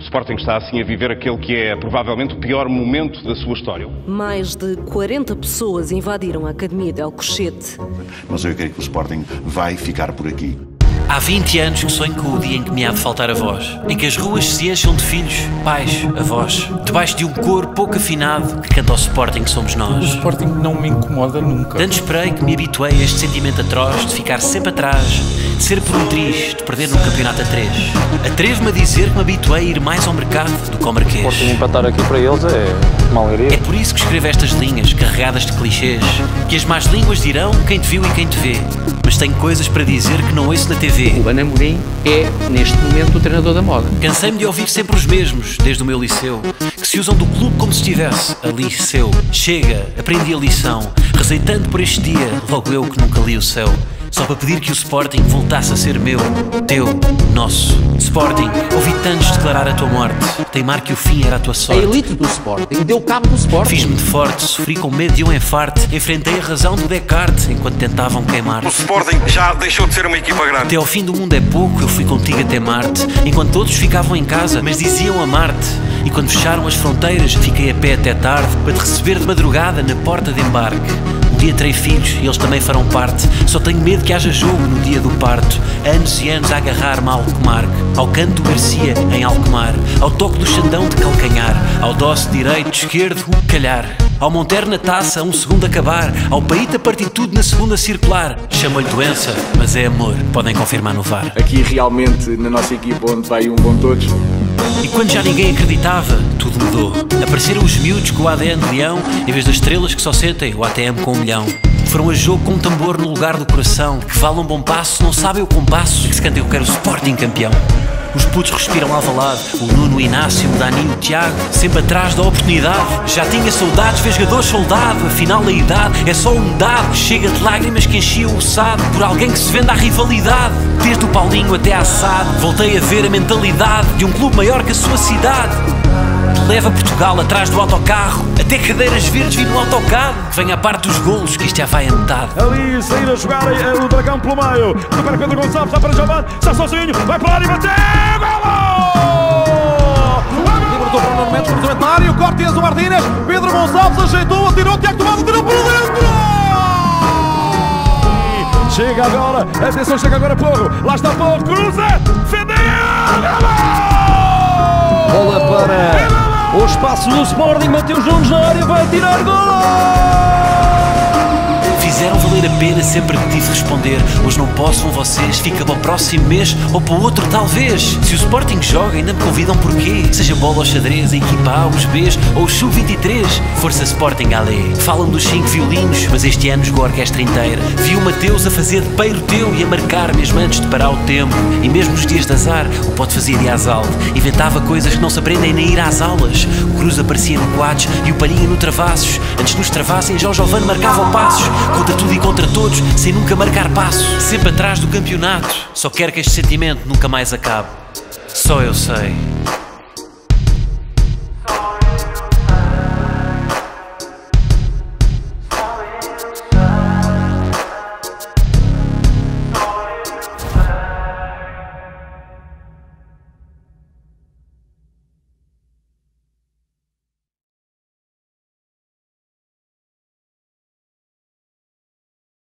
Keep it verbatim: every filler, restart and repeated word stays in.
Sporting está assim a viver aquele que é provavelmente o pior momento da sua história. Mais de quarenta pessoas invadiram a Academia de Alcochete. Mas eu creio que o Sporting vai ficar por aqui. Há vinte anos que sonho com o dia em que me há de faltar a voz, em que as ruas se encham de filhos, pais, avós, debaixo de um coro pouco afinado que canta ao Sporting que somos nós. O Sporting não me incomoda nunca. Tanto esperei que me habituei a este sentimento atroz de ficar sempre atrás, de ser por um triz, de perder num campeonato a três. Atrevo-me a dizer que me habituei a ir mais ao mercado do que ao Marquês. O Sporting empatar aqui para eles é uma alegria. É por isso que escrevo estas linhas carregadas de clichês, que as más línguas dirão quem te viu e quem te vê. Mas tenho coisas para dizer que não ouço na T V. O Ruben Amorim é, neste momento, o treinador da moda. Cansei-me de ouvir sempre os mesmos, desde o meu liceu, que se usam do clube como se estivesse ali seu. Chega, aprendi a lição, rezei tanto por este dia, logo eu que nunca li o céu. Só para pedir que o Sporting voltasse a ser meu, teu, nosso. Sporting, ouvi tantos declarar a tua morte, teimar que o fim era a tua A sorte. elite do Sporting deu cabo do Sporting. Fiz-me de forte, sofri com medo de um enfarte, enfrentei a razão do Descartes enquanto tentavam queimar. O Sporting já deixou de ser uma equipa grande. Até ao fim do mundo é pouco, eu fui contigo até Marte, enquanto todos ficavam em casa, mas diziam amar-te. E quando fecharam as fronteiras, fiquei a pé até tarde, para te receber de madrugada na porta de embarque. Um dia terei filhos e eles também farão parte. Só tenho medo que haja jogo no dia do parto. Anos e anos a agarrar-me ao Alcomarque, ao canto do Garcia em Alcomar, ao toque do Xandão de calcanhar, ao doce direito, esquerdo, o calhar, ao Monteiro na taça, a um segundo acabar, ao Paíta partir tudo na segunda circular. Chamo-lhe doença, mas é amor, podem confirmar no V A R. Aqui realmente, na nossa equipa, onde vai um bom todos. E quando já ninguém acreditava, tudo mudou. Apareceram os miúdos com o A D N de leão, em vez das estrelas que só sentem o A T M com um milhão. Foram a jogo com um tambor no lugar do coração, que valem um bom passo, não sabem o compasso, e que se cantem eu quero o Sporting campeão. Os putos respiram Alvalade, o Nuno, o Inácio, o Dani, o Tiago, sempre atrás da oportunidade. Já tinha saudades, fez jogador soldado, afinal a idade é só um dado. Chega de lágrimas que enchiam o sado, por alguém que se vende à rivalidade. Desde o Paulinho até à S A D, voltei a ver a mentalidade de um clube maior que a sua cidade. Leva Portugal atrás do autocarro, até cadeiras verdes vi no autocarro. Que venha a parte dos golos, que isto já vai a metade. Ali, sair a jogar o Dragão pelo meio. Para Pedro Gonçalves, está para Giovanni, está sozinho, vai para lá e bateu! Golo! Libertou para o Nuno Mendes, cruzamento na área, o corte o Martínez. Pedro Gonçalves ajeitou, atirou, Tiago Tomás, atirou por dentro! Chega agora, atenção, chega agora Porro, lá está Porro, cruza, defendeu! Bola para o espaço do Sporting, Mateus Nunes na área, vai tirar golo! Fizeram valer a pena sempre que tive responder. Hoje não posso com vocês, fica para o próximo mês ou para o outro talvez. Se o Sporting joga ainda me convidam porquê? Seja bola ou xadrez, a equipa A, os Bs ou o sub vinte e três. Força Sporting, Ale. Falam dos cinco violinos, mas este ano jogou a orquestra inteira. Vi o Mateus a fazer de peiro teu e a marcar mesmo antes de parar o tempo. E mesmo nos dias de azar, o pode fazer de Azalde. Inventava coisas que não se aprendem nem ir às aulas. O Cruz aparecia no quadros e o Palhinha no Travassos. Antes nos travassem, já o Giovane marcava passos. Contra tudo e contra todos, sem nunca marcar passo. Sempre atrás do campeonato. Só quero que este sentimento nunca mais acabe. Só eu sei.